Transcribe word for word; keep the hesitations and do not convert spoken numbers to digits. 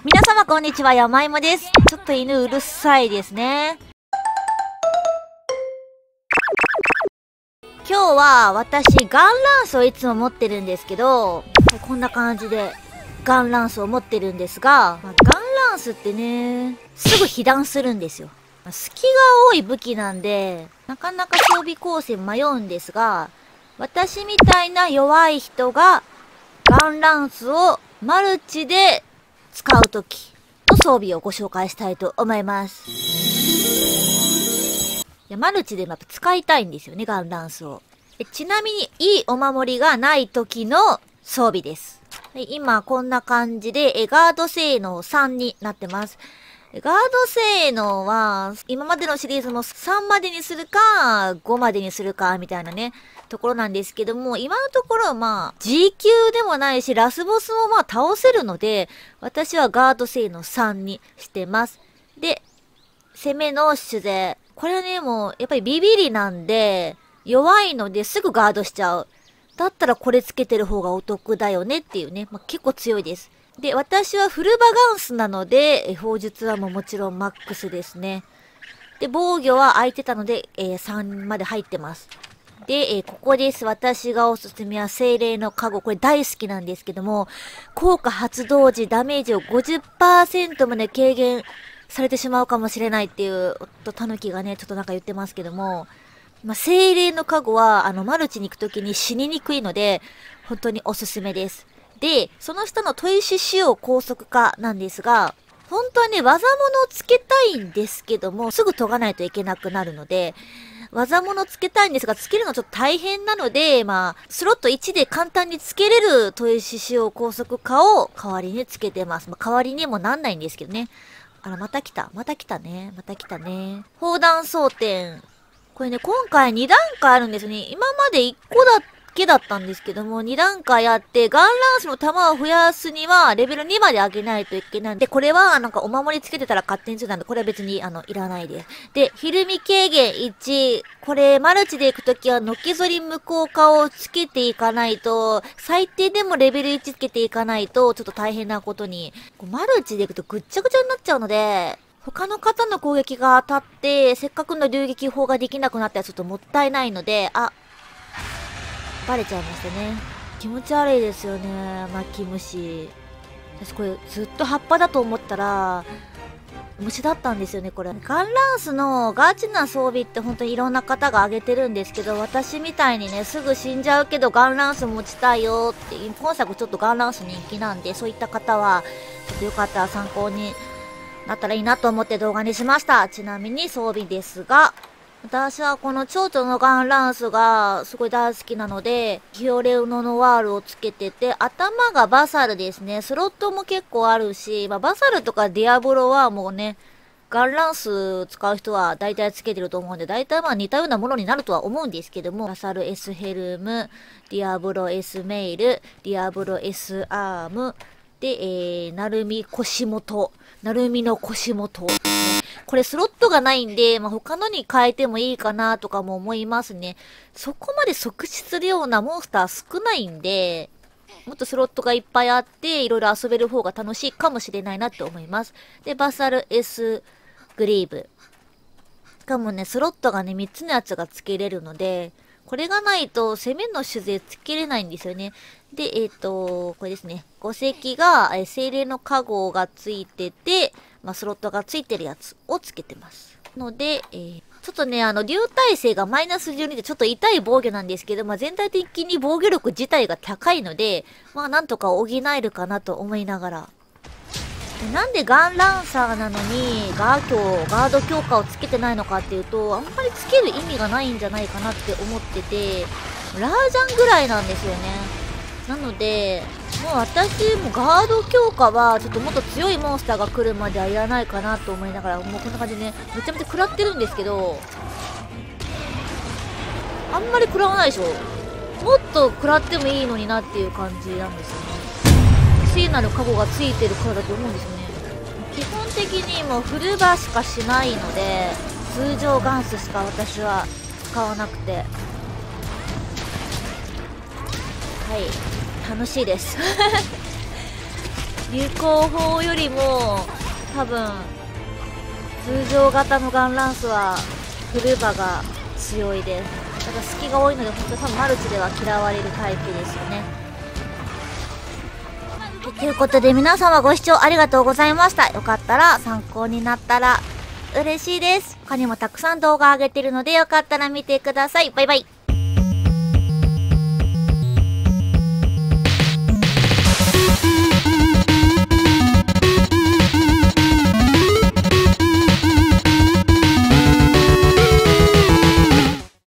皆様こんにちは、山芋です。ちょっと犬うるさいですね。今日は私ガンランスをいつも持ってるんですけど、こんな感じでガンランスを持ってるんですが、まあ、ガンランスってね、すぐ被弾するんですよ。まあ、隙が多い武器なんで、なかなか装備構成迷うんですが、私みたいな弱い人がガンランスをマルチで使うときの装備をご紹介したいと思います。いや、マルチでもやっぱ使いたいんですよね、ガンランスを。えちなみに、いいお守りがないときの装備です。はい、今、こんな感じで、えガード性能さんになってます。ガード性能は、今までのシリーズもさんまでにするか、ごまでにするか、みたいなね、ところなんですけども、今のところはまあ、G 級でもないし、ラスボスもまあ倒せるので、私はガード性能さんにしてます。で、攻めの主勢。これはね、もう、やっぱりビビリなんで、弱いのですぐガードしちゃう。だったらこれつけてる方がお得だよねっていうね、まあ、結構強いです。で、私はフルバガンスなので、砲術はもうもちろんマックスですね。で、防御は空いてたので、えー、さんまで入ってます。で、えー、ここです。私がおすすめは精霊の加護。これ大好きなんですけども、効果発動時ダメージを ごじゅっパーセント まで軽減されてしまうかもしれないっていう、おっと、タヌキがね、ちょっとなんか言ってますけども、まあ、精霊の加護は、あの、マルチに行くときに死ににくいので、本当におすすめです。で、その下の砥石使用高速化なんですが、本当はね、技物をつけたいんですけども、すぐ研がないといけなくなるので、技物つけたいんですが、つけるのちょっと大変なので、まあ、スロットいちで簡単につけれる砥石使用高速化を代わりにつけてます。まあ、代わりにもなんないんですけどね。あら、また来た。また来たね。また来たね。砲弾装填。これね、今回に段階あるんですね。今までいっこだけだったんですけども、に段階あって、ガンランスの弾を増やすには、レベルにまで上げないといけないんで、これは、なんかお守りつけてたら勝手についたんで、これは別に、あの、いらないです。で、ひるみ軽減いち。これ、マルチで行くときは、のけぞり無効化をつけていかないと、最低でもレベルいちつけていかないと、ちょっと大変なことに、マルチで行くとぐっちゃぐちゃになっちゃうので、他の方の攻撃が当たって、せっかくの流撃砲ができなくなったらちょっともったいないので、あ、バレちゃいましたね。気持ち悪いですよね、巻き虫。私これずっと葉っぱだと思ったら、虫だったんですよね、これ。ガンランスのガチな装備って本当にいろんな方が挙げてるんですけど、私みたいにね、すぐ死んじゃうけどガンランス持ちたいよって、今作ちょっとガンランス人気なんで、そういった方は、ちょっとよかったら参考になったらいいなと思って動画にしました。ちなみに装備ですが、私はこの蝶々のガンランスがすごい大好きなので、ヒオレウノノワールをつけてて、頭がバサルですね。スロットも結構あるし、まあ、バサルとかディアブロはもうね、ガンランス使う人は大体つけてると思うんで、大体まあ似たようなものになるとは思うんですけども、バサル S ヘルム、ディアブロ S メイル、ディアブロ S アーム、で、えー、なるみ腰元。なるみの腰元。これスロットがないんで、まあ、他のに変えてもいいかなとかも思いますね。そこまで即死するようなモンスター少ないんで、もっとスロットがいっぱいあって、いろいろ遊べる方が楽しいかもしれないなって思います。で、バサル S グリーブ。しかもね、スロットがね、みっつのやつが付けれるので、これがないと攻めの主勢つけれないんですよね。で、えっ、ー、と、これですね。五石が、えー、精霊の加護がついてて、まあ、スロットがついてるやつをつけてます。ので、えー、ちょっとね、あの、流体性がマイナスじゅうにでちょっと痛い防御なんですけど、まあ、全体的に防御力自体が高いので、まあ、なんとか補えるかなと思いながら。なんでガンランサーなのにガー強、ガード強化をつけてないのかっていうと、あんまりつける意味がないんじゃないかなって思ってて、ラージャンぐらいなんですよね。なので、もう私もガード強化はちょっともっと強いモンスターが来るまではいらないかなと思いながら、もうこんな感じでね、めちゃめちゃ食らってるんですけど、あんまり食らわないでしょ。もっと食らってもいいのになっていう感じなんですよね。聖なる加護がついてるからだと思うんですよね。基本的にもうフルバーしかしないので、通常ガンスしか私は使わなくて、はい、楽しいです有効砲よりも多分通常型のガンランスはフルバが強いです。だから隙が多いので本当多分マルチでは嫌われるタイプですよね。ということで皆様ご視聴ありがとうございました。よかったら参考になったら嬉しいです。他にもたくさん動画上げてるのでよかったら見てください。バイバイ。